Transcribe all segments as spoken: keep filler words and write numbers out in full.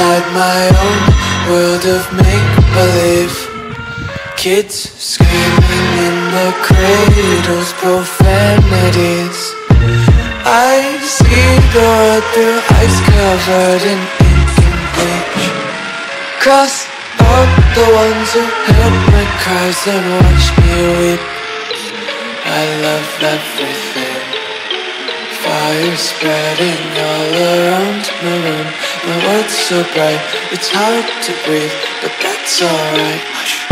inside my own world of make-believe. Kids screaming in their cradles, profanities. I see the world through ice covered in ink and bleach. Cross out the ones who heard my cries and watched me weep. I love everything. Fire spreading all around my room. My world's so bright, it's hard to breathe, but that's alright. Hush.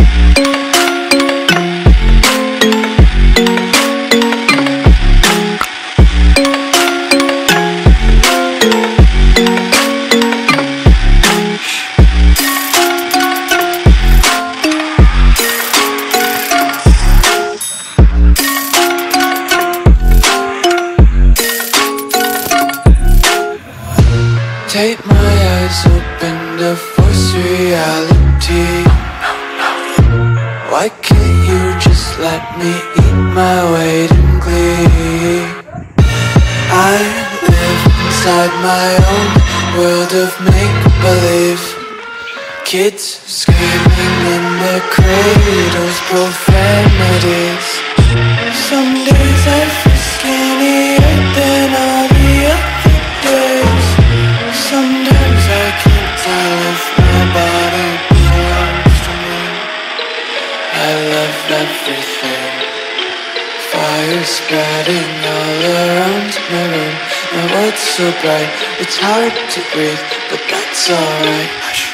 Take my eyes open to force reality. Why can't you just let me eat my weight in glee? I live inside my own world of make-believe. Kids screaming in their cradles, profanities. Some days I feel skinnier than all the other days. Sometimes I can't tell if my body belongs to me. I love everything. Fire spreading all around my room. My world's so bright, it's hard to breathe, but that's alright. Hush.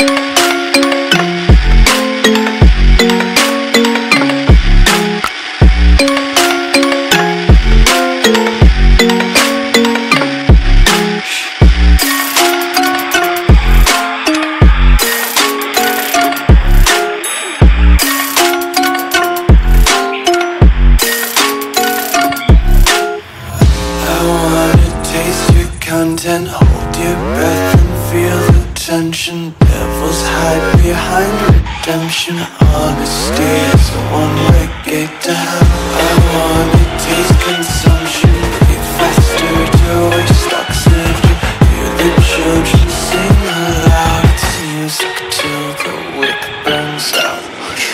Content, hold your breath and feel the tension. Devils hide behind redemption. Honesty is a one-way gate to hell. I wanna taste consumption. Breathe faster to waste oxygen. Hear the children sing aloud. It's music till the wick burns out.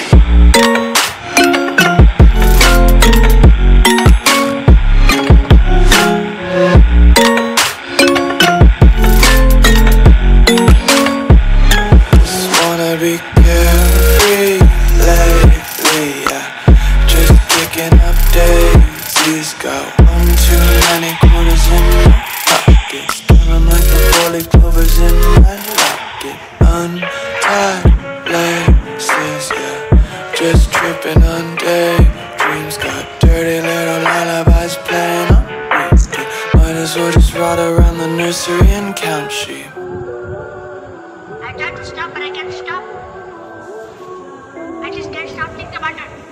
Be carefree lately, yeah. Just picking up daisies. Got one too many quarters in my pockets. Feeling like the four-leaf clovers in my locket. Untied laces, yeah. Just tripping on daydreams. Got dirty little lullabies playing on repeat. Might as well just ride around the nursery and count sheep. I tried to stop, but I can't stop. I just can't stop thinking about it.